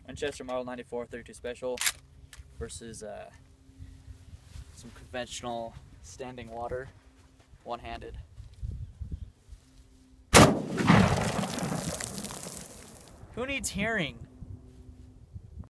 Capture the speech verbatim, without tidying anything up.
Winchester Model ninety-four thirty-two Special versus uh, some conventional standing water, one-handed. Who needs hearing?